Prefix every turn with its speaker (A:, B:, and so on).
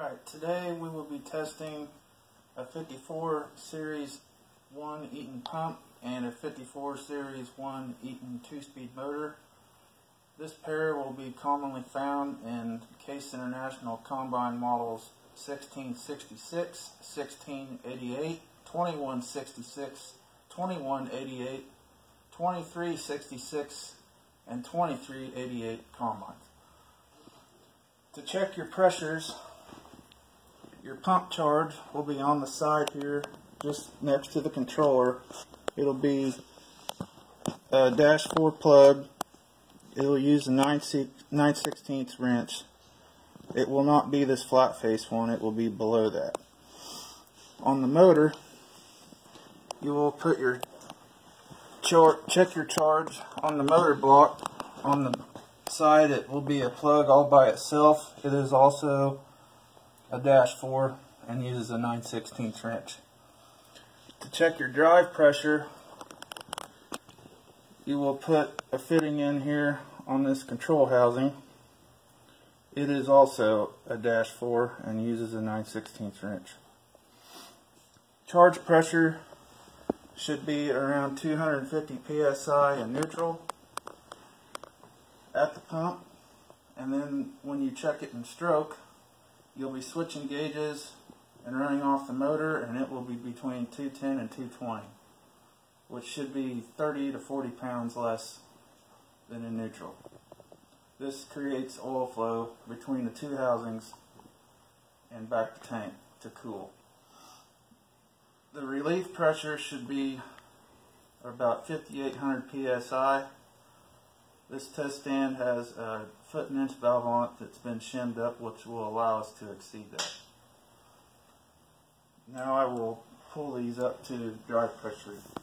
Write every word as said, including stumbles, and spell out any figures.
A: Alright, today we will be testing a fifty-four series one Eaton pump and a fifty-four series one Eaton two-speed motor. This pair will be commonly found in Case International Combine models sixteen sixty-six, sixteen eighty-eight, twenty-one sixty-six, twenty-one eighty-eight, twenty-three sixty-six, and twenty-three eighty-eight combines. To check your pressures, your pump charge will be on the side here, just next to the controller. It'll be a dash four plug. It'll use a nine sixteenths wrench. It will not be this flat face one, it will be below that. On the motor, you will put your char check your charge on the motor block. On the side, it will be a plug all by itself. It is also a dash four and uses a nine sixteenths wrench. To check your drive pressure, you will put a fitting in here on this control housing. It is also a dash four and uses a nine sixteenths wrench. Charge pressure should be around two hundred fifty P S I in neutral at the pump, and then when you check it in stroke, you'll be switching gauges and running off the motor, and it will be between two ten and two twenty, which should be thirty to forty pounds less than in neutral. This creates oil flow between the two housings and back to tank to cool. The relief pressure should be about fifty-eight hundred P S I. This test stand has a foot and inch valve on it that's been shimmed up, which will allow us to exceed that. Now I will pull these up to drive pressure.